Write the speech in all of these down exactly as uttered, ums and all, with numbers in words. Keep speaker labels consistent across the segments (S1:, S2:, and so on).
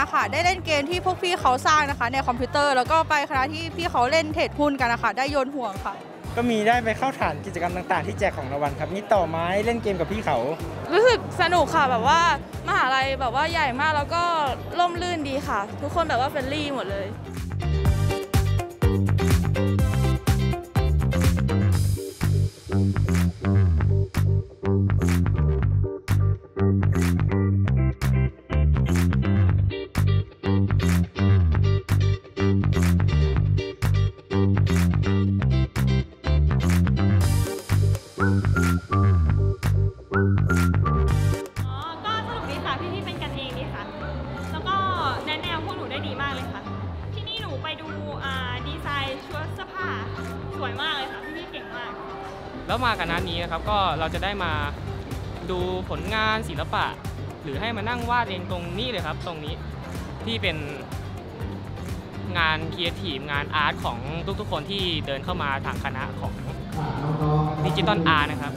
S1: นะคะได้เล่นเกมที่พวกพี่เขาสร้างนะคะในคอมพิวเตอร์แล้วก็ไปคณะที่พี่เขาเล่นเทรดหุ้นกันนะคะได้โยนห่วงค่ะ
S2: ก็มีได้ไปเข้าฐานกิจกรรมต่างๆที่แจกของรางวัลครับมีต่อไม้เล่นเกมกับพี่เขา
S3: รู้สึกสนุกค่ะแบบว่ามหาลัยแบบว่าใหญ่มากแล้วก็ร่มรื่นดีค่ะทุกคนแบบว่าเฟรนลี่หมดเลย
S4: สวยมากเลยค่ะพี่ๆเก่งมาก
S5: แล้วมากันนั้นนี้นะครับก็เราจะได้มาดูผลงานศิลปะหรือให้มานั่งวาดเองตรงนี้เลยครับตรงนี้ที่เป็นงานครีเอทีฟงานอาร์ตของทุกๆคนที่เดินเข้ามาทางคณะของดิจิตอลอาร์ตนะครับ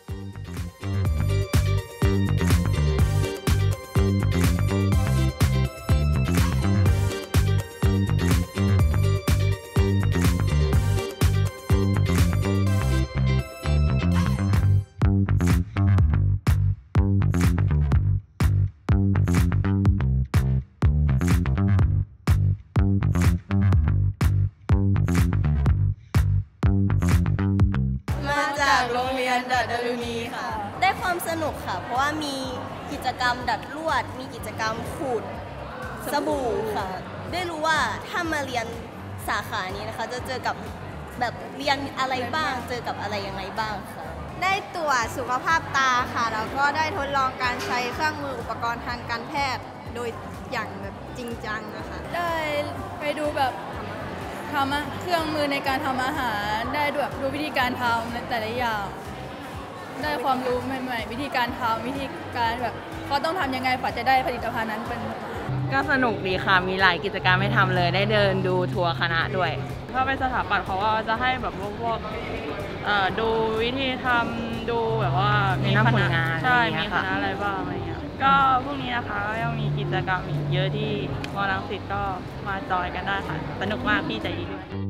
S6: โรงเรียนดัดดารุณีค่ะได้ความสนุกค่ะเพราะว่ามีกิจกรรมดัดลวดมีกิจกรรมขูดสบู่ค่ะได้รู้ว่าถ้ามาเรียนสาขานี้นะคะจะเจอกับแบบเรียนอะไรบ้างเจอกับอะไรยังไงบ้างค่ะ
S1: ได้ตรวจสุขภาพตาค่ะแล้วก็ได้ทดลองการใช้เครื่องมืออุปกรณ์ทางการแพทย์โดยอย่างแบบจริงจังนะคะ
S3: ได้ไปดูแบบทำเครื่องมือในการทำอาหารได้แบบดูวิธีการทำในแต่ละอย่างได้ความรู้ใหม่ๆวิธีการทำวิธีการแบบเขาต้องทำยังไงกว่าจะได้ผลิตภัณฑ์นั้นเป็น
S7: ก็สนุกดีค่ะมีหลายกิจกรรมให้ทำเลยได้เดินดูทัวร์คณะด้วย
S8: ถ้าเป็นสถาปัตย์เขาว่าจะให้แบบพวกดูวิธีทำดูแบบว่า
S7: มีคณะงาน
S8: ใช่มีคณะอะไรบ้างอะไรเงี้ยก็พวกนี้นะคะก็ยังมีกิจกรรมอีกเยอะที่มอรังสิตก็มาจอยกันได้ค่ะสนุกมากพี่ใจดีด้วย